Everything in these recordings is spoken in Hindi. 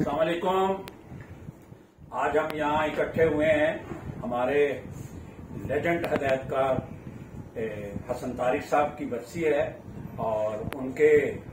अस्सलाम वालेकुम। आज हम यहाँ इकट्ठे हुए हैं, हमारे लेजेंड हदायतकार हसन तारिक साहब की बरसी है और उनके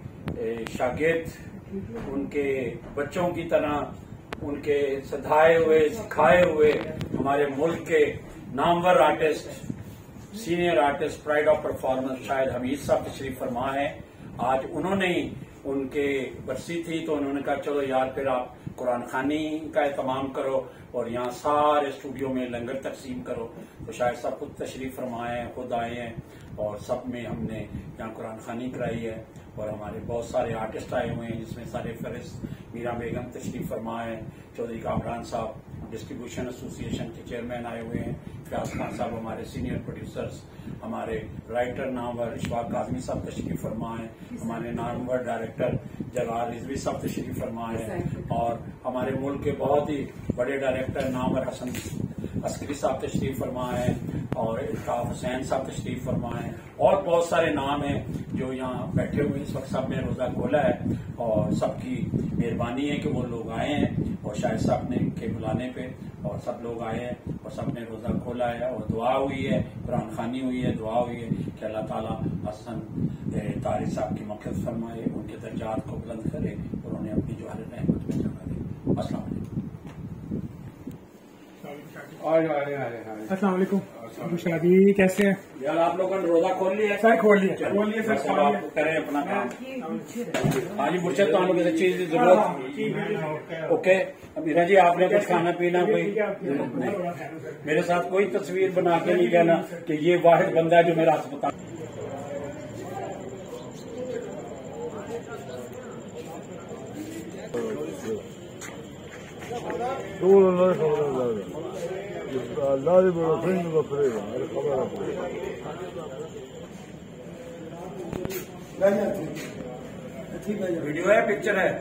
शागिर्द उनके बच्चों की तरह उनके सधाए हुए सिखाए हुए हमारे मुल्क के नामवर artist, senior artist, pride of performance शायद हमीद साहब तशरीफ फरमा है। आज उन्होंने ही उनके बरसी थी तो उन्होंने कहा चलो यार फिर आप कुरान खानी का एहतमाम करो और यहाँ सारे स्टूडियो में लंगर तकसीम करो। तो शायद सब खुद तशरीफ फरमाए हैं, खुद आए हैं और सब में हमने यहाँ कुरान खानी कराई है और हमारे बहुत सारे आर्टिस्ट आए हुए हैं जिसमें सारे फरिस्त, मीरा बेगम तशरीफ फरमाए, चौधरी कामरान साहब डिस्ट्रीब्यूशन एसोसिएशन के चेयरमैन आए हुए हैं, फयाज खान साहब हमारे सीनियर प्रोड्यूसर्स, हमारे राइटर नामवर इशफाक काज़मी साहब तशरीफ फरमाए, हमारे नामवर डायरेक्टर जलाल रिजवी साहब तशरीफ फरमाए और हमारे मुल्क के बहुत ही बड़े डायरेक्टर नामवर हसन अस्करी साहब तशरीफ फरमाए और इल्ताफ हुसैन साहब तशरीफ फरमाए और बहुत सारे नाम हैं जो यहाँ बैठे हुए इस वक्त। सब ने रोजा खोला है और सबकी मेहरबानी है कि वो लोग आए हैं और शायद साहब ने के बुलाने पे और सब लोग आए हैं और सब ने रोजा खोला है और दुआ हुई है, कुरान खानी हुई है, दुआ हुई है कि अल्लाह ताला हसन तारिक साहब की मग़फ़िरत फरमाए, उनके दर्जात को बुलंद करे और उन्हें अपनी जवाहर रहमत में जमा दे। अस्सलाम वालेकुम। शादी कैसे हैं यार? आप लोगों ने रोजा खोल लिया? सर खोल लिया सर। आप करें अपना काम। हाँ जी मुर्शद, तो किसी चीज की जरूरत? ओके मीरा जी, आपने कुछ खाना पीना कोई नहीं? मेरे साथ कोई तस्वीर बना के नहीं कहना कि ये वाहिद बंदा है जो मेरा अस्पताल। वीडियो है, पिक्चर है?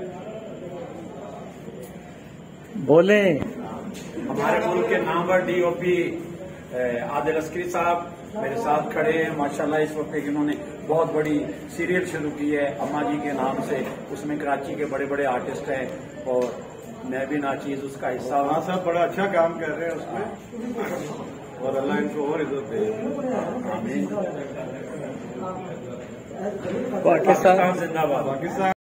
बोले हमारे मुल्क के नामवर डीओपी आदिल अस्करी साहब मेरे साथ खड़े हैं माशाल्लाह। इस वक्त इन्होंने बहुत बड़ी सीरियल शुरू की है अम्मा जी के नाम से, उसमें कराची के बड़े बड़े आर्टिस्ट हैं और मैं भी नाचीज उसका हिस्सा हूँ। हाँ साहब, बड़ा अच्छा काम कर रहे हैं उसमें और अल्लाह इनको और इज्जत दे। पाकिस्तान जिंदाबाद। पाकिस्तान